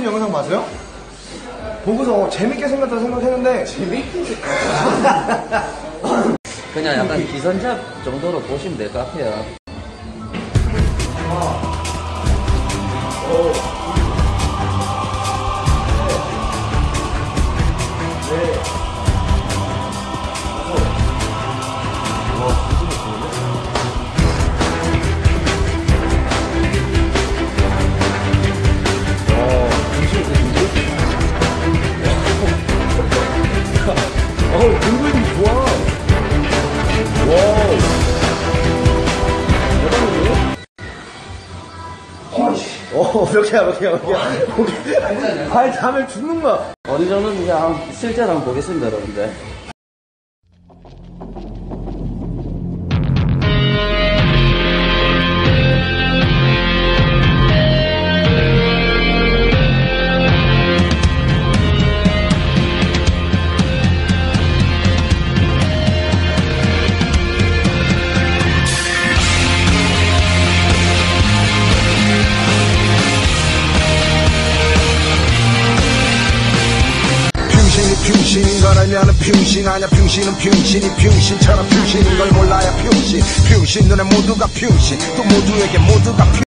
콘서트 영상 봤어요? 보고서 재밌게 생겼다 생각했는데 재밌게 그냥 약간 기선잡 정도로 보시면 될 것 같아요. 공부했는데 좋아. 와우. 몇 개야. 발 닿으면 죽는 거야. 어느 정도인지 실제로 한번 보겠습니다, 여러분들. 병신인 걸 알면은 병신 아냐. 병신은 병신이 병신처럼 병신인 걸 몰라야 병신. 병신 눈에 모두가 병신, 또 모두에게 모두가 병신.